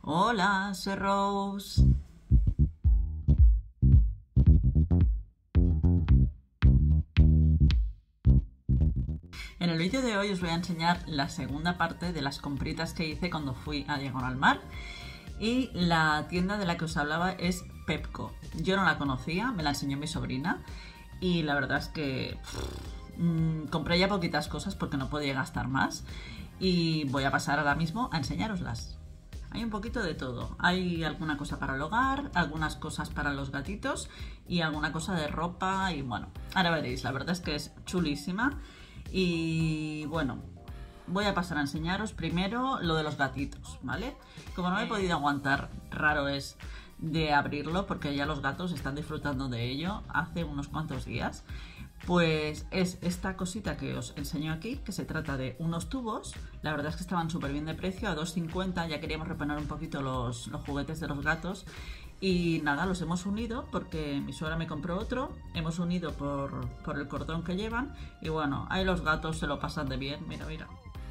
Hola, soy Rose. En el vídeo de hoy os voy a enseñar la segunda parte de las compritas que hice cuando fui a Diagonal Mar. Y la tienda de la que os hablaba es Pepco. Yo no la conocía, me la enseñó mi sobrina y la verdad es que compré ya poquitas cosas porque no podía gastar más y voy a pasar ahora mismo a enseñároslas. Hay un poquito de todo, hay alguna cosa para el hogar, algunas cosas para los gatitos y alguna cosa de ropa y bueno, ahora veréis, la verdad es que es chulísima y bueno, voy a pasar a enseñaros primero lo de los gatitos, ¿vale? Como no me he podido aguantar, raro es de abrirlo porque ya los gatos están disfrutando de ello hace unos cuantos días. Pues es esta cosita que os enseño aquí, que se trata de unos tubos. La verdad es que estaban súper bien de precio, a 2,50. Ya queríamos reponer un poquito los juguetes de los gatos. Y nada, los hemos unido porque mi suegra me compró otro. Hemos unido por el cordón que llevan. Y bueno, ahí los gatos se lo pasan de bien. Mira, mira.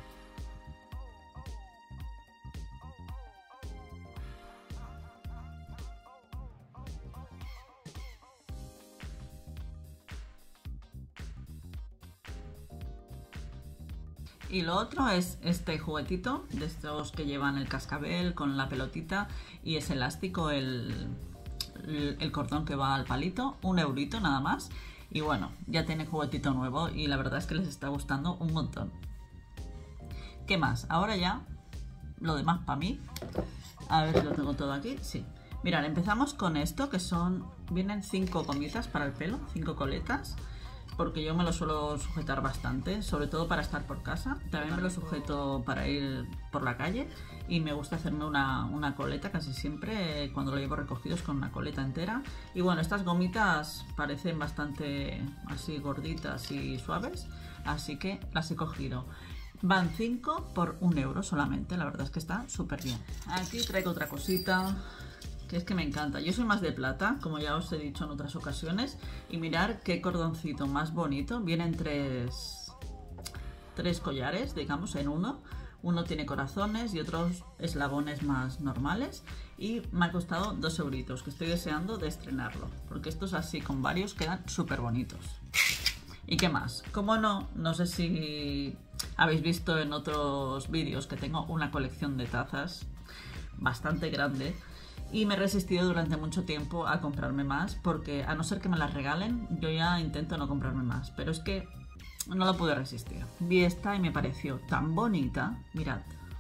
Y lo otro es este juguetito, de estos que llevan el cascabel con la pelotita y es elástico el cordón que va al palito, 1 eurito nada más. Y bueno, ya tiene juguetito nuevo y la verdad es que les está gustando un montón. ¿Qué más? Ahora ya, lo demás para mí. A ver si lo tengo todo aquí. Sí. Mirad, empezamos con esto que vienen 5 gomitas para el pelo, 5 coletas. Porque yo me lo suelo sujetar bastante, sobre todo para estar por casa. También me lo sujeto para ir por la calle y me gusta hacerme una coleta casi siempre cuando lo llevo recogidos con una coleta entera. Y bueno, estas gomitas parecen bastante así gorditas y suaves, así que las he cogido. Van 5 por 1 euro solamente, la verdad es que está súper bien. Aquí traigo otra cosita que es que me encanta. Yo soy más de plata, como ya os he dicho en otras ocasiones, y mirar qué cordoncito más bonito. Vienen tres collares, digamos, en uno. Uno tiene corazones y otros eslabones más normales y me ha costado 2 euritos, que estoy deseando de estrenarlo, porque estos así con varios quedan súper bonitos. ¿Y qué más? Como no sé si habéis visto en otros vídeos que tengo una colección de tazas bastante grande. Y me he resistido durante mucho tiempo a comprarme más porque a no ser que me las regalen, yo ya intento no comprarme más. Pero es que no lo pude resistir. Vi esta y me pareció tan bonita. Mirad.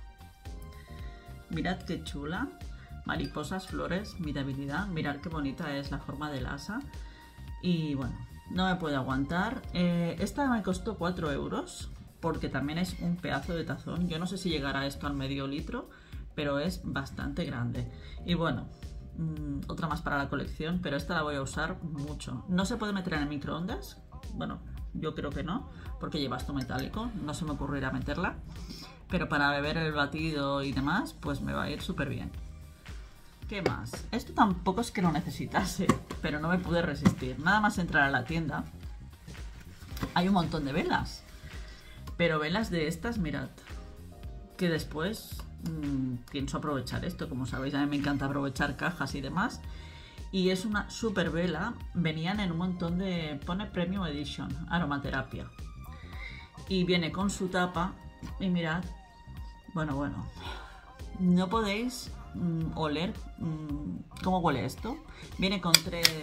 Mirad qué chula. Mariposas, flores, mi debilidad. Mirad qué bonita es la forma del asa. Y bueno, no me puedo aguantar. Esta me costó 4 euros porque también es un pedazo de tazón. Yo no sé si llegará esto al medio litro, pero es bastante grande. Y bueno, otra más para la colección, pero esta la voy a usar mucho. No se puede meter en el microondas, bueno, yo creo que no, porque lleva esto metálico, no se me ocurrirá meterla, pero para beber el batido y demás, pues me va a ir súper bien. ¿Qué más? Esto tampoco es que lo necesitase, pero no me pude resistir. Nada más entrar a la tienda, hay un montón de velas, pero velas de estas, mirad, que después pienso aprovechar esto. Como sabéis, a mí me encanta aprovechar cajas y demás. Y es una super vela. Venían en un montón de... pone Premium Edition, aromaterapia. Y viene con su tapa. Y mirad. Bueno. No podéis oler cómo huele esto. Viene con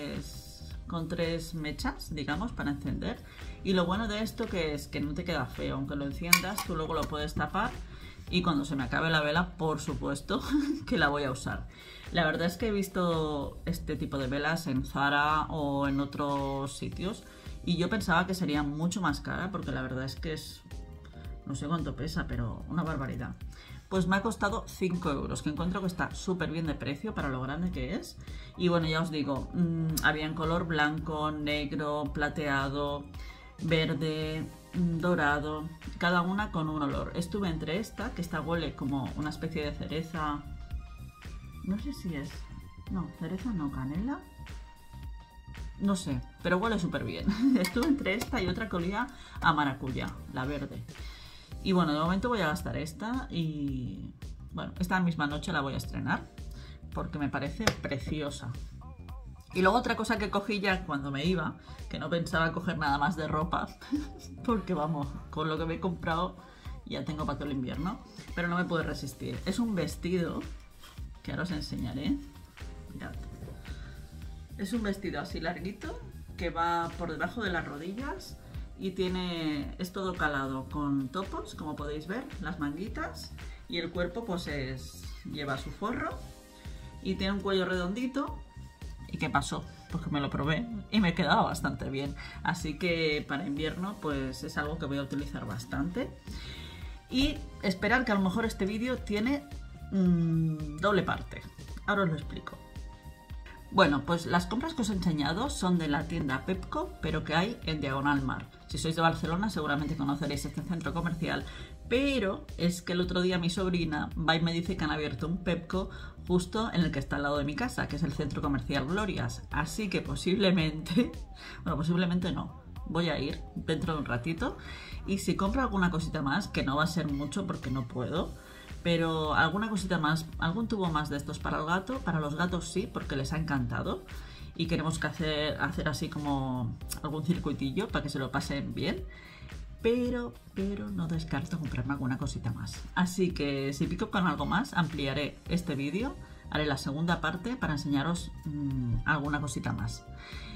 tres mechas, digamos, para encender. Y lo bueno de esto que es que no te queda feo. Aunque lo enciendas, tú luego lo puedes tapar. Y cuando se me acabe la vela, por supuesto que la voy a usar. La verdad es que he visto este tipo de velas en Zara o en otros sitios y yo pensaba que sería mucho más cara porque la verdad es que es... no sé cuánto pesa, pero una barbaridad. Pues me ha costado 5 euros, que encuentro que está súper bien de precio para lo grande que es. Y bueno, ya os digo, había en color blanco, negro, plateado, verde, dorado, cada una con un olor. Estuve entre esta, que esta huele como una especie de cereza, no sé si es, no, cereza no, canela, no sé, pero huele súper bien. Estuve entre esta y otra que olía a maracuyá, la verde. Y bueno, de momento voy a gastar esta y bueno, esta misma noche la voy a estrenar porque me parece preciosa. Y luego otra cosa que cogí ya cuando me iba, que no pensaba coger nada más de ropa, porque vamos, con lo que me he comprado ya tengo para todo el invierno, pero no me puedo resistir. Es un vestido que ahora os enseñaré. Mirad. Es un vestido así larguito que va por debajo de las rodillas y es todo calado con topos, como podéis ver, las manguitas, y el cuerpo pues lleva su forro y tiene un cuello redondito. ¿Y qué pasó? Pues que me lo probé y me quedaba bastante bien. Así que para invierno pues es algo que voy a utilizar bastante. Y esperar que a lo mejor este vídeo tiene doble parte. Ahora os lo explico. Bueno, pues las compras que os he enseñado son de la tienda Pepco, pero que hay en Diagonal Mar. Si sois de Barcelona seguramente conoceréis este centro comercial, pero es que el otro día mi sobrina va y me dice que han abierto un Pepco justo en el que está al lado de mi casa, que es el centro comercial Glorias. Así que posiblemente, bueno, posiblemente no, voy a ir dentro de un ratito y si compro alguna cosita más, que no va a ser mucho porque no puedo, pero alguna cosita más, algún tubo más de estos para el gato, para los gatos sí, porque les ha encantado y queremos que hacer así como algún circuitillo para que se lo pasen bien, pero no descarto comprarme alguna cosita más. Así que si pico con algo más, ampliaré este vídeo, haré la segunda parte para enseñaros alguna cosita más.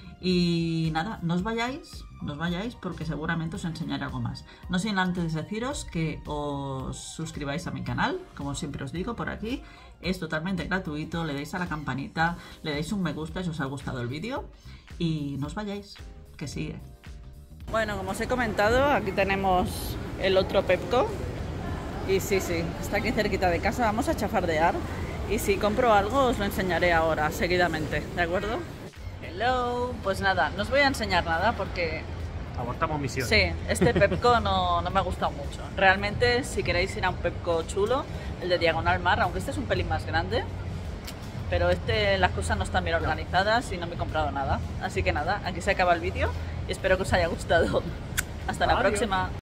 Y nada, no os vayáis porque seguramente os enseñaré algo más. No sin antes deciros que os suscribáis a mi canal, como siempre os digo por aquí, es totalmente gratuito, le deis a la campanita, le deis un me gusta si os ha gustado el vídeo y no os vayáis, que sigue. Bueno, como os he comentado, aquí tenemos el otro Pepco y sí, está aquí cerquita de casa, vamos a chafardear y si compro algo os lo enseñaré ahora, seguidamente, ¿de acuerdo? Hello, pues nada, no os voy a enseñar nada porque... Abortamos misión. Sí, este Pepco no me ha gustado mucho. Realmente, si queréis ir a un Pepco chulo, el de Diagonal Mar, aunque este es un pelín más grande, pero las cosas no están bien organizadas y no me he comprado nada. Así que nada, aquí se acaba el vídeo y espero que os haya gustado. Hasta la próxima.